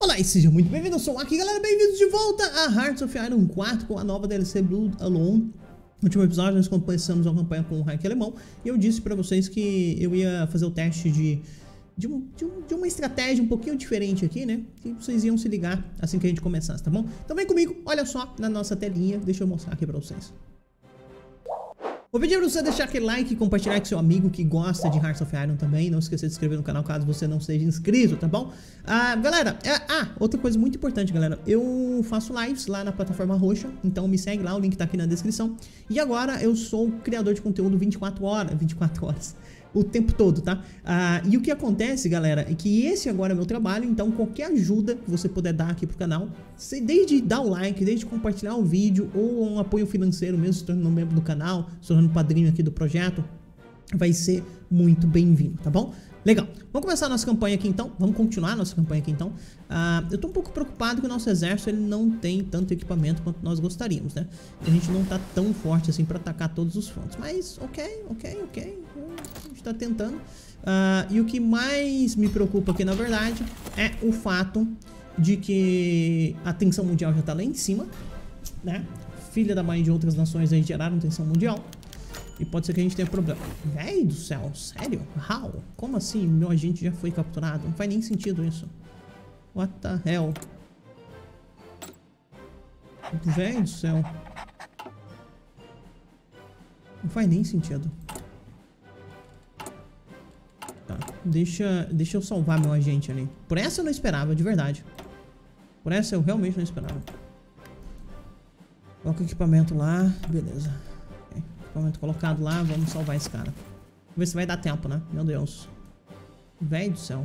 Olá e seja muito bem-vindo, eu sou o Aki, galera, bem-vindos de volta a Hearts of Iron 4 com a nova DLC Blood Alone. No último episódio nós começamos uma campanha com o Hack Alemão e eu disse pra vocês que eu ia fazer o teste de uma estratégia um pouquinho diferente aqui, né? Que vocês iam se ligar assim que a gente começasse, tá bom? Então vem comigo, olha só na nossa telinha, deixa eu mostrar aqui pra vocês. Vou pedir pra você deixar aquele like e compartilhar com seu amigo que gosta de Hearts of Iron também. Não esqueça de se inscrever no canal caso você não seja inscrito, tá bom? Galera, outra coisa muito importante, galera. Eu faço lives lá na plataforma roxa, então me segue lá, o link tá aqui na descrição. E agora eu sou criador de conteúdo 24 horas, o tempo todo, tá? E o que acontece, galera, é que esse agora é meu trabalho, então qualquer ajuda que você puder dar aqui pro canal, desde dar o like, desde compartilhar o vídeo, ou um apoio financeiro mesmo, se tornando membro do canal, se tornando padrinho aqui do projeto, vai ser muito bem-vindo, tá bom? Legal, vamos começar a nossa campanha aqui então, vamos continuar a nossa campanha aqui então. Eu tô um pouco preocupado que o nosso exército ele não tem tanto equipamento quanto nós gostaríamos, né? A gente não tá tão forte assim pra atacar todos os frontes, mas ok, a gente tá tentando. E o que mais me preocupa aqui na verdade é o fato de que a tensão mundial já tá lá em cima, né? Filha da mãe de outras nações aí geraram tensão mundial. E pode ser que a gente tenha problema. Véi do céu, sério? How? Como assim? Meu agente já foi capturado? Não faz nem sentido isso. What the hell? Véi do céu. Não faz nem sentido. Tá, deixa eu salvar meu agente ali. Por essa eu não esperava, de verdade. Por essa eu realmente não esperava. Coloca o equipamento lá, beleza. Equipamento colocado lá, vamos salvar esse cara. Vamos ver se vai dar tempo, né? Meu Deus. Véi do céu.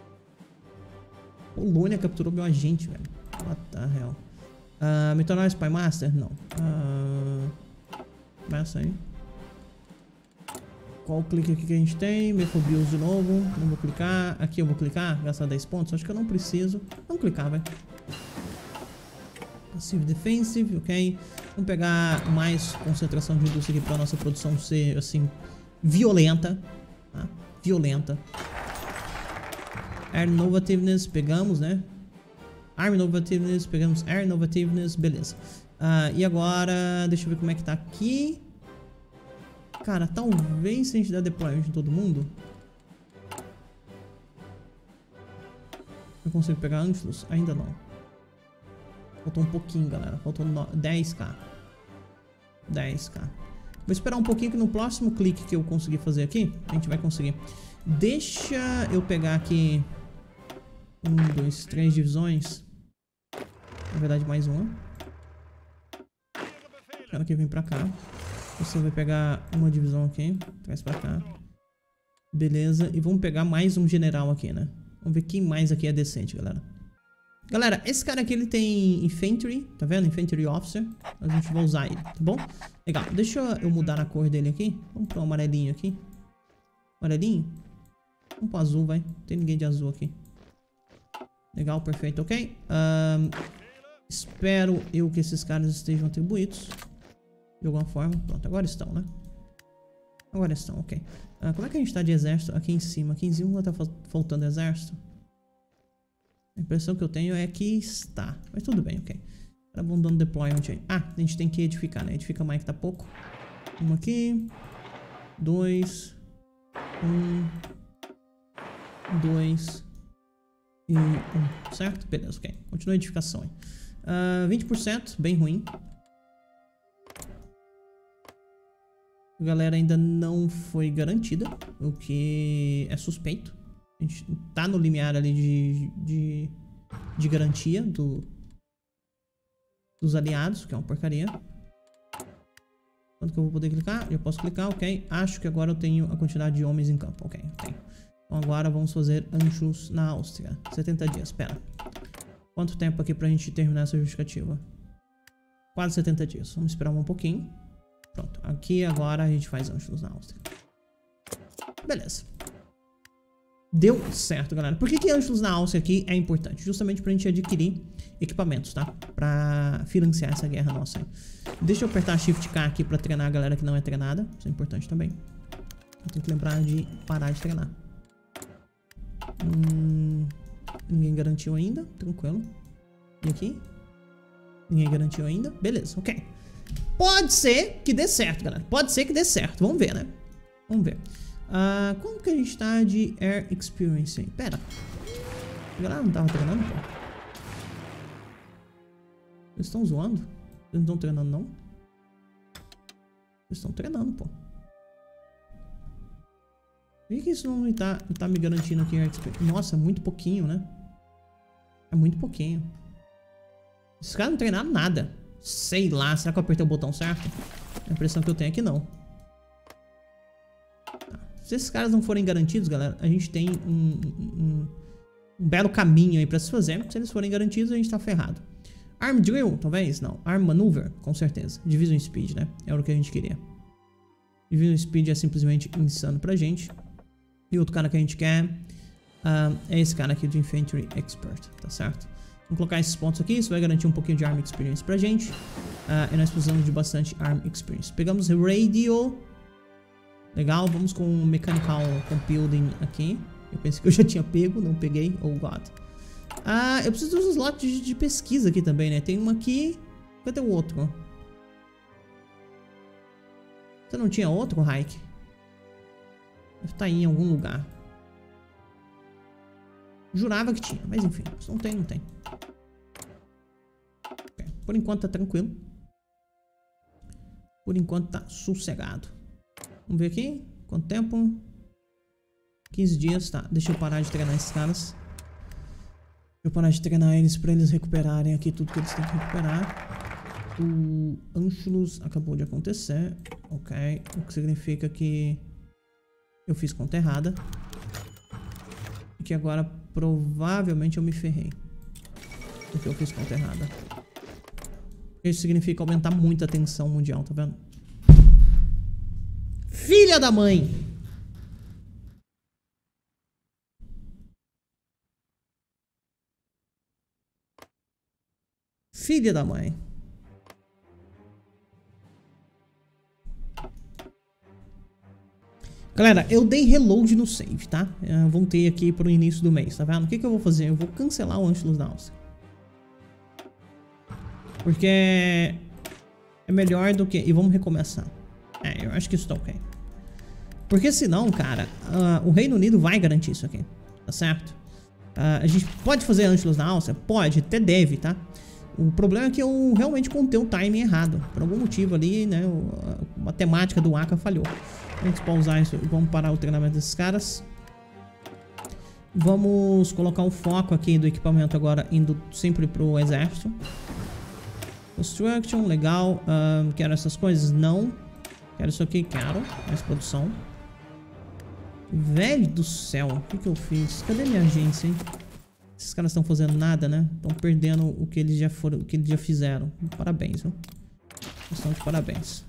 O Lúnia capturou meu agente, velho. What the hell? Me tornar Spy Master? Não. Começa aí. Qual o clique aqui que a gente tem? Mefobius de novo. Não vou clicar. Aqui eu vou clicar, gastar 10 pontos. Acho que eu não preciso. Vamos clicar, velho. Passive Defensive, ok. Vamos pegar mais concentração de indústria aqui para nossa produção ser, assim, violenta. Tá? Violenta. Air Innovativeness, pegamos, né? Arm Innovativeness, pegamos Air Innovativeness, beleza. E agora, deixa eu ver como é que tá aqui. Cara, talvez se a gente der deployment em todo mundo. Eu consigo pegar Antlus? Ainda não. Faltou um pouquinho, galera. Faltou 10k. 10k. Vou esperar um pouquinho que no próximo clique que eu conseguir fazer aqui, a gente vai conseguir. Deixa eu pegar aqui 1, 2, 3 divisões. Na verdade, mais uma. Quero que vem pra cá. Você vai pegar uma divisão aqui. Traz pra cá. Beleza. E vamos pegar mais um general aqui, né? Vamos ver quem mais aqui é decente, galera. Galera, esse cara aqui ele tem Infantry, tá vendo? Infantry Officer. A gente vai usar ele, tá bom? Legal, deixa eu mudar a cor dele aqui. Vamos pro amarelinho aqui. Amarelinho? Vamos pro azul, vai. Não tem ninguém de azul aqui. Legal, perfeito, ok. Espero eu que esses caras estejam atribuídos de alguma forma. Pronto, agora estão, né? Agora estão, ok. Como é que a gente tá de exército aqui em cima? Aqui em cima tá faltando exército. A impressão que eu tenho é que está. Mas tudo bem, ok. Agora vamos dando deployment aí. A gente tem que edificar, né? Edifica mais que tá pouco. Um aqui. 2. 2. E 1. Certo? Beleza, ok. Continua a edificação aí. 20%, bem ruim. A galera ainda não foi garantida, o que é suspeito. A gente tá no limiar ali de garantia dos aliados, que é uma porcaria. Quanto que eu vou poder clicar? Eu posso clicar, ok. Acho que agora eu tenho a quantidade de homens em campo, ok. Então agora vamos fazer Anschluss na Áustria. 70 dias, espera. Quanto tempo aqui pra gente terminar essa justificativa? Quase 70 dias. Vamos esperar um pouquinho. Pronto, aqui agora a gente faz Anschluss na Áustria. Beleza. Deu certo, galera. Por que Anschluss na Áustria aqui é importante? Justamente pra gente adquirir equipamentos, tá? Pra financiar essa guerra nossa aí. Deixa eu apertar Shift K aqui pra treinar a galera que não é treinada. Isso é importante também. Eu tenho que lembrar de parar de treinar. Ninguém garantiu ainda. Tranquilo. E aqui? Ninguém garantiu ainda. Beleza, ok. Pode ser que dê certo, galera. Pode ser que dê certo. Vamos ver, né? Vamos ver. Como que a gente tá de Air Experience aí? Pera. A galera não tava treinando, pô? Eles estão zoando? Eles não estão treinando, não? Eles estão treinando, pô. Por que isso não tá me garantindo aqui Air Experience? Nossa, é muito pouquinho, né? É muito pouquinho. Esses caras não treinaram nada. Sei lá, será que eu apertei o botão certo? A impressão que eu tenho é que não. Se esses caras não forem garantidos, galera, a gente tem um belo caminho aí pra se fazer. Se eles forem garantidos, a gente tá ferrado. Arm Drill, talvez? Não. Arm Maneuver, com certeza. Division Speed, né? É o que a gente queria. Division Speed é simplesmente insano pra gente. E outro cara que a gente quer é esse cara aqui de Infantry Expert, tá certo? Vamos colocar esses pontos aqui, isso vai garantir um pouquinho de Arm Experience pra gente. E nós precisamos de bastante Arm Experience. Pegamos Radio. Legal, vamos com Mechanical Computing aqui. Eu pensei que eu já tinha pego, não peguei. Oh God. Eu preciso dos slots de pesquisa aqui também, né? Tem uma aqui. Cadê o outro? Você não tinha outro, Raik? Deve estar em algum lugar. Jurava que tinha, mas enfim. Se não tem, não tem. Okay. Por enquanto tá tranquilo. Por enquanto tá sossegado. Vamos ver aqui. Quanto tempo? 15 dias, tá. Deixa eu parar de treinar esses caras. Deixa eu parar de treinar eles pra eles recuperarem aqui tudo que eles têm que recuperar. O Anschluss acabou de acontecer. Ok. O que significa que eu fiz conta errada. E que agora provavelmente eu me ferrei. Porque eu fiz conta errada. Isso significa aumentar muito a tensão mundial, tá vendo? Filha da mãe! Filha da mãe. Galera, eu dei reload no save, tá? Eu voltei aqui pro início do mês, tá vendo? O que que eu vou fazer? Eu vou cancelar o Anschluss da Áustria. Porque é melhor do que... E vamos recomeçar. Eu acho que isso tá ok. Porque senão, cara, o Reino Unido vai garantir isso aqui. Tá certo? A gente pode fazer Anschluss da Áustria? Pode, até deve, tá? O problema é que eu realmente contei o timing errado. Por algum motivo ali, né? A matemática do Aka falhou. Vamos pausar isso. Vamos parar o treinamento desses caras. Vamos colocar o foco aqui do equipamento agora indo sempre pro exército. Construction, legal. Quero essas coisas? Não. Quero isso aqui? Quero. Mais produção. Velho do céu. O que eu fiz? Cadê minha agência, hein? Esses caras estão fazendo nada, né? Estão perdendo o que eles já foram, o que eles já fizeram. Parabéns, viu? Estão de parabéns.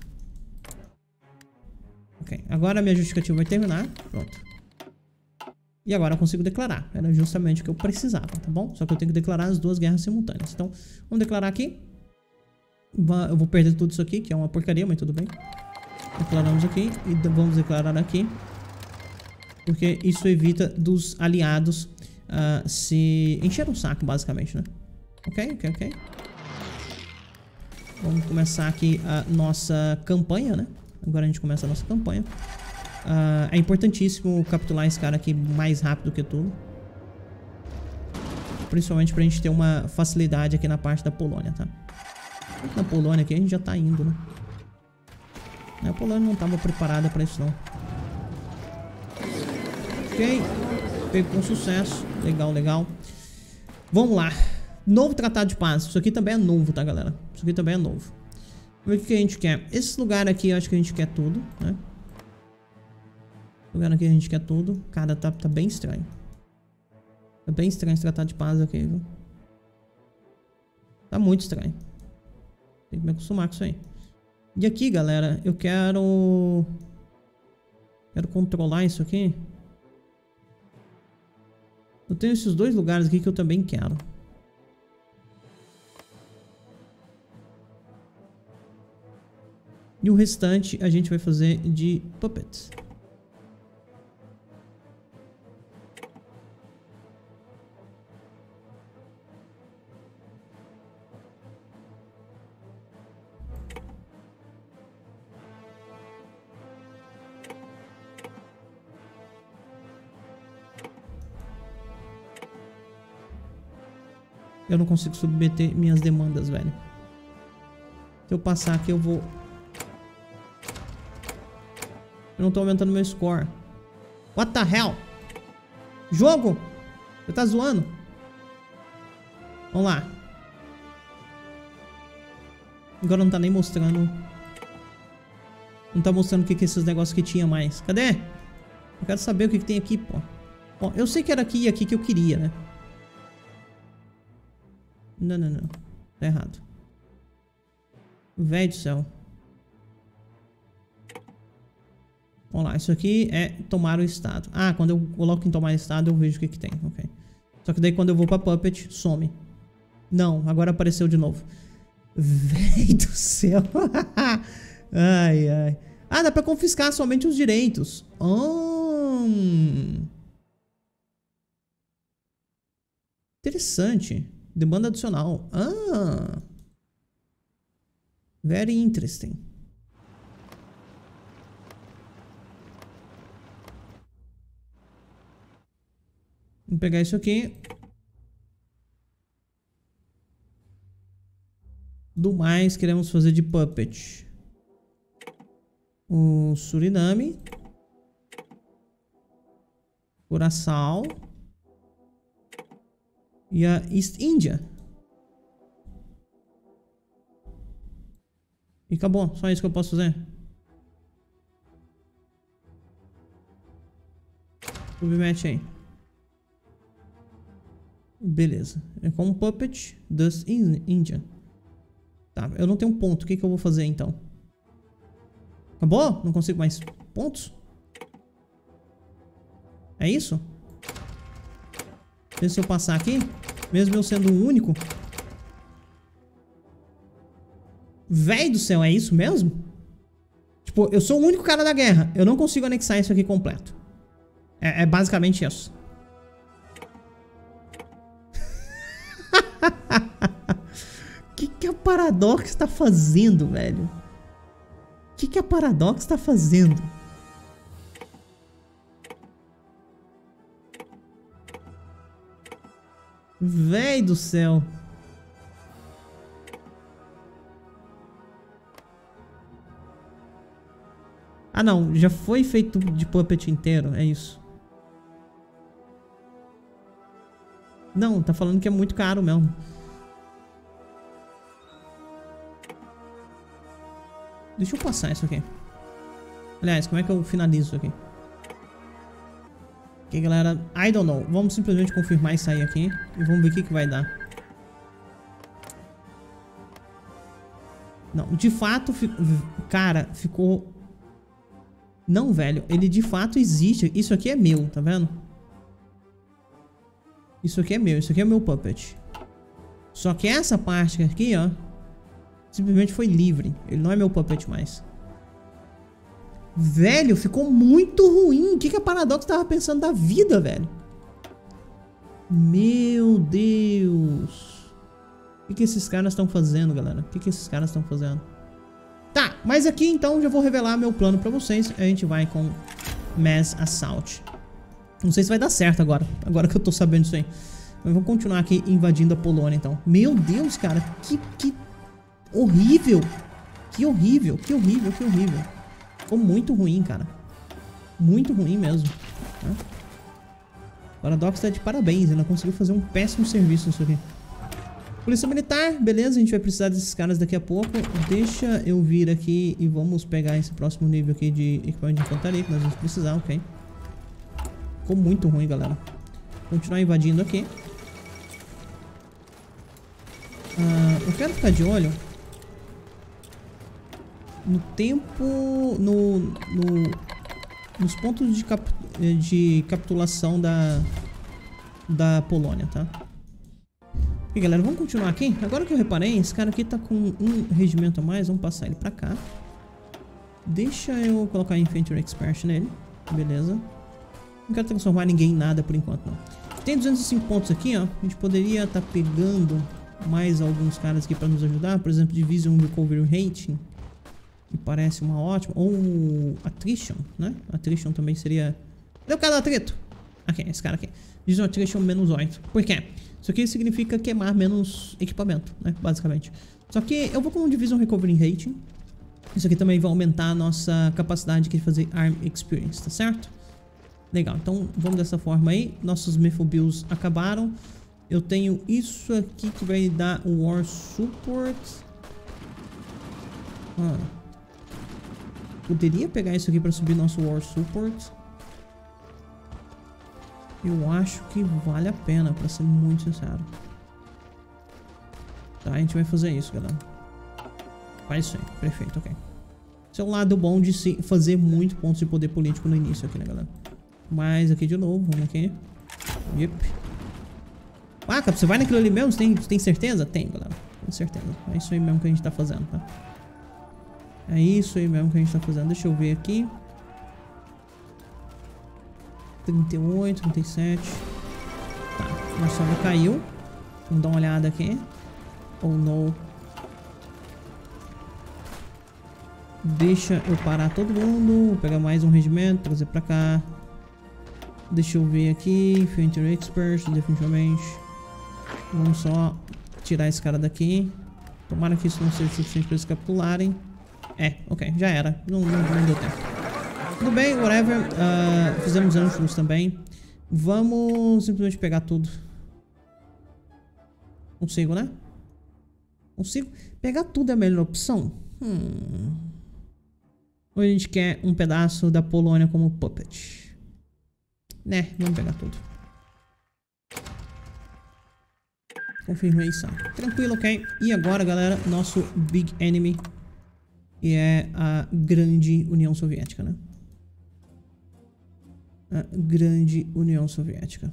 Ok, agora a minha justificativa vai terminar. Pronto. E agora eu consigo declarar. Era justamente o que eu precisava, tá bom? Só que eu tenho que declarar as duas guerras simultâneas. Então, vamos declarar aqui. Eu vou perder tudo isso aqui, que é uma porcaria, mas tudo bem. Declaramos aqui e vamos declarar aqui. Porque isso evita dos aliados se encher um saco, basicamente, né? Ok. Vamos começar aqui a nossa campanha, né? Agora a gente começa a nossa campanha. É importantíssimo capitular esse cara aqui mais rápido que tudo. Principalmente pra gente ter uma facilidade aqui na parte da Polônia, tá? Na Polônia aqui a gente já tá indo, né? A Polônia não tava preparada pra isso, não. Ok. Pego com sucesso. Legal. Vamos lá. Novo tratado de paz. Isso aqui também é novo, tá, galera? Isso aqui também é novo. Vamos ver o que a gente quer. Esse lugar aqui eu acho que a gente quer tudo, né? Esse lugar aqui a gente quer tudo. Cara, tá bem estranho. Tá bem estranho esse tratado de paz aqui, viu? Tá muito estranho. Tem que me acostumar com isso aí. E aqui, galera, eu quero controlar isso aqui. Eu tenho esses dois lugares aqui que eu também quero. E o restante a gente vai fazer de puppets. Eu não consigo submeter minhas demandas, velho. Se eu passar aqui, eu vou... Eu não tô aumentando meu score. What the hell? Jogo? Você tá zoando? Vamos lá. Agora não tá nem mostrando. Não tá mostrando o que é esses negócios que tinha mais. Cadê? Eu quero saber o que tem aqui, pô. Ó, eu sei que era aqui e aqui que eu queria, né? Não, não, não. Tá errado. Véi do céu. Vamos lá, isso aqui é tomar o estado. Ah, quando eu coloco em tomar estado eu vejo o que tem, ok. Só que daí quando eu vou pra Puppet, some. Não, agora apareceu de novo. Véi do céu. Ai, ai. Ah, dá pra confiscar somente os direitos. Interessante. Demanda adicional. Ah. Very interesting. Vou pegar isso aqui. Do mais, queremos fazer de Puppet o Suriname, Curaçao e a East India. E acabou, só isso que eu posso fazer. Submete aí. Beleza. É com um Puppet das India. Tá, eu não tenho um ponto. O que eu vou fazer então? Acabou? Não consigo mais pontos? É isso? Se eu passar aqui, mesmo eu sendo o único. Véi do céu, é isso mesmo? Tipo, eu sou o único cara da guerra. Eu não consigo anexar isso aqui completo. É basicamente isso. Que a Paradox tá fazendo, velho? Que a Paradox tá fazendo? Véi do céu. Ah não, já foi feito de Puppet inteiro, é isso. Não, tá falando que é muito caro mesmo. Deixa eu passar isso aqui. Aliás, como é que eu finalizo isso aqui? Ok, galera. I don't know. Vamos simplesmente confirmar e sair aqui. E vamos ver o que vai dar. Não, de fato... Cara, ficou... Não, velho. Ele de fato existe. Isso aqui é meu, tá vendo? Isso aqui é meu. Isso aqui é meu Puppet. Só que essa parte aqui, ó... Simplesmente foi livre. Ele não é meu Puppet mais. Velho, ficou muito ruim. O que a Paradox tava pensando da vida, velho? Meu Deus. O que esses caras estão fazendo, galera? O que esses caras estão fazendo? Tá, mas aqui então já vou revelar meu plano pra vocês. A gente vai com Mass Assault. Não sei se vai dar certo agora. Agora que eu tô sabendo disso aí. Mas vamos continuar aqui invadindo a Polônia então. Meu Deus, cara. Que horrível. Que horrível, que horrível, que horrível. Ficou muito ruim, cara. Muito ruim mesmo. Paradox tá de parabéns. Ela conseguiu fazer um péssimo serviço nisso aqui. Polícia Militar, beleza. A gente vai precisar desses caras daqui a pouco. Deixa eu vir aqui e vamos pegar esse próximo nível aqui de equipamento de infantaria que nós vamos precisar, ok? Ficou muito ruim, galera. Continuar invadindo aqui. Eu quero ficar de olho no tempo, nos pontos de capitulação da Polônia, tá? E galera, vamos continuar aqui. Agora que eu reparei, esse cara aqui tá com um regimento a mais. Vamos passar ele pra cá. Deixa eu colocar Infantry Expert nele. Beleza. Não quero transformar ninguém em nada por enquanto, não. Tem 205 pontos aqui, ó. A gente poderia estar pegando mais alguns caras aqui pra nos ajudar. Por exemplo, Division Recovery Rating, que parece uma ótima. Ou Attrition, né? Attrition também seria... Cadê o cara do atrito? Aqui, esse cara aqui. Division Attrition -8. Por quê? Isso aqui significa queimar menos equipamento, né? Basicamente. Só que eu vou com um Division Recovery Rating. Isso aqui também vai aumentar a nossa capacidade de fazer Arm Experience, tá certo? Legal, então vamos dessa forma aí. Nossos Mythobills acabaram. Eu tenho isso aqui que vai dar o War Support. Poderia pegar isso aqui para subir nosso War Support. Eu acho que vale a pena, para ser muito sincero. Tá, a gente vai fazer isso, galera. Faz isso aí, perfeito, ok. Esse é o lado bom de se fazer muito pontos de poder político no início aqui, né, galera? Mas aqui de novo, vamos aqui. Yep. Ah, cara, você vai naquilo ali mesmo? Você tem certeza? Tem, galera. Com certeza. É isso aí mesmo que a gente tá fazendo, tá? É isso aí mesmo que a gente tá fazendo. Deixa eu ver aqui. 38, 37. Tá, nossa sala caiu. Vamos dar uma olhada aqui. Oh, não. Deixa eu parar todo mundo. Vou pegar mais um regimento, trazer pra cá. Deixa eu ver aqui. Infantry Expert, definitivamente. Vamos só tirar esse cara daqui. Tomara que isso não seja suficiente para eles capitularem. É, ok, já era. Não deu tempo. Tudo bem, whatever. Fizemos Anschluss também. Vamos simplesmente pegar tudo. Consigo, né? Consigo? Pegar tudo é a melhor opção? Ou a gente quer um pedaço da Polônia como puppet? Né, vamos pegar tudo. Confirmation. Tranquilo, ok. E agora, galera, nosso big enemy. Que é a grande União Soviética, né? A grande União Soviética.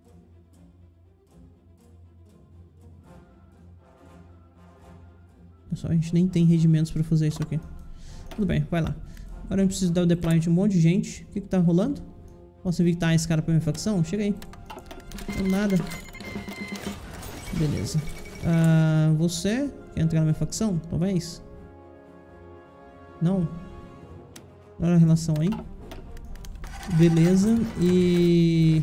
Só a gente nem tem regimentos pra fazer isso aqui. Tudo bem, vai lá. Agora eu preciso dar o deployment de um monte de gente. O que tá rolando? Posso evitar esse cara pra minha facção? Chega aí. Não nada. Beleza. Você quer entrar na minha facção? Talvez? Não? Olha a relação aí. Beleza. E...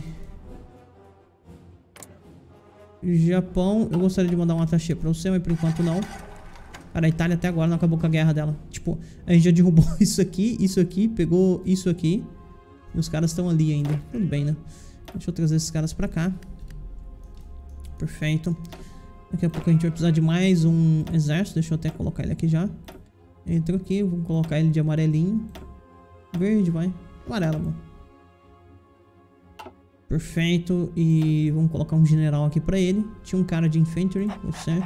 Japão, eu gostaria de mandar um attaché pra você, mas por enquanto não. Cara, a Itália até agora não acabou com a guerra dela. Tipo, a gente já derrubou isso aqui, pegou isso aqui. E os caras estão ali ainda. Tudo bem, né? Deixa eu trazer esses caras pra cá. Perfeito. Daqui a pouco a gente vai precisar de mais um exército. Deixa eu até colocar ele aqui já. Entra aqui, vamos colocar ele de amarelinho. Verde, vai. Amarelo, mano. Perfeito. E vamos colocar um general aqui pra ele. Tinha um cara de infantry, você.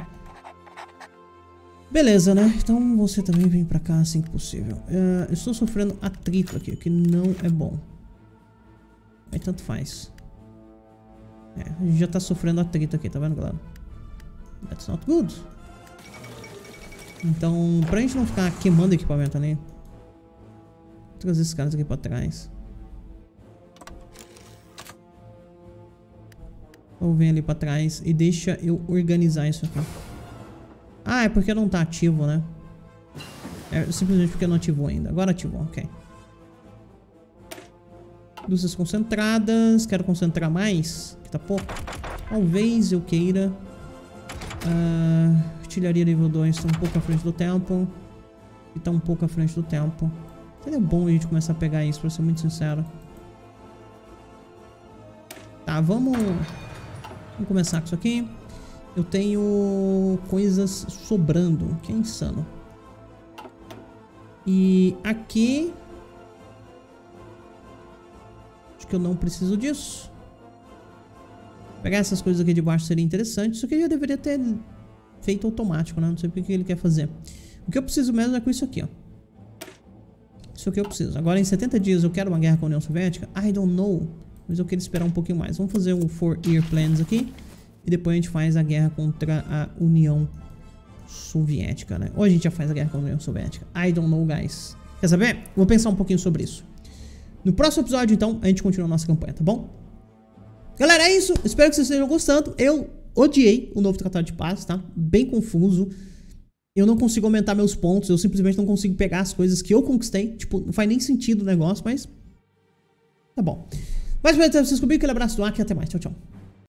Beleza, né? Então você também vem pra cá assim que possível. Eu estou sofrendo atrito aqui, o que não é bom. Aí tanto faz. A gente já tá sofrendo atrito aqui, tá vendo, galera? That's not good. Então, pra gente não ficar queimando equipamento ali, vou trazer esses caras aqui pra trás. Ou vem ali pra trás e deixa eu organizar isso aqui. Ah, é porque não tá ativo, né? É simplesmente porque não ativou ainda. Agora ativou, ok. Luzes concentradas. Quero concentrar mais, que tá pouco. Talvez eu queira. Artilharia nível 2 tá um pouco à frente do tempo. E tá um pouco à frente do tempo. Seria bom a gente começar a pegar isso, pra ser muito sincero. Tá, vamos começar com isso aqui. Eu tenho coisas sobrando, que é insano. E aqui... acho que eu não preciso disso. Pegar essas coisas aqui de baixo seria interessante. Isso aqui já deveria ter feito automático, né? Não sei porque que ele quer fazer. O que eu preciso mesmo é com isso aqui, ó. Isso aqui eu preciso. Agora em 70 dias eu quero uma guerra com a União Soviética? I don't know. Mas eu quero esperar um pouquinho mais. Vamos fazer o 4-year plans aqui. E depois a gente faz a guerra contra a União Soviética, né? Ou a gente já faz a guerra contra a União Soviética. I don't know, guys. Quer saber? Vou pensar um pouquinho sobre isso. No próximo episódio, então, a gente continua a nossa campanha, tá bom? Galera, é isso. Espero que vocês estejam gostando. Eu odiei o novo Tratado de Paz, tá? Bem confuso. Eu não consigo aumentar meus pontos. Eu simplesmente não consigo pegar as coisas que eu conquistei. Tipo, não faz nem sentido o negócio, mas... tá bom. Mais uma vez, vocês comigo. Aquele abraço do Aki e até mais. Tchau, tchau.